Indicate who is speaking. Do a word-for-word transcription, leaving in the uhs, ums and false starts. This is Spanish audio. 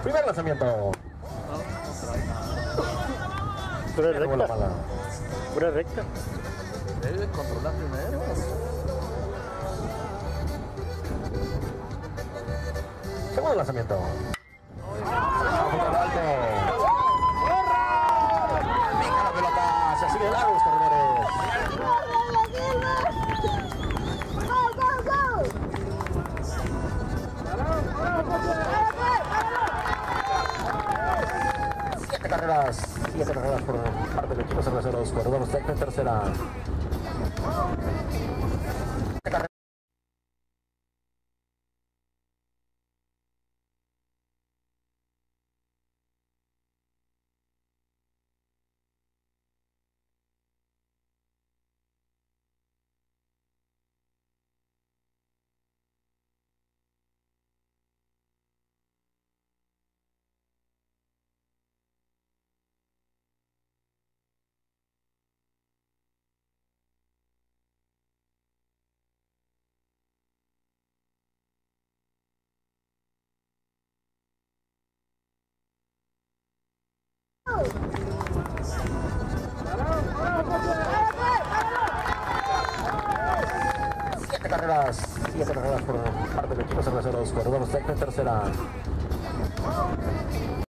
Speaker 1: Primer lanzamiento.
Speaker 2: Pura
Speaker 1: Pura
Speaker 2: recta.
Speaker 1: mala.
Speaker 2: Pura recta.
Speaker 3: Debe controlar primero.
Speaker 1: Segundo lanzamiento. Contra el alto. Pica la pelota. Se sigue de largo los corredores. Siete carreras. Siete carreras por parte del equipo cerveceros. Corredores de tercera. Siete carreras, siete carreras por parte del equipo cerveceros, corredores de tercera.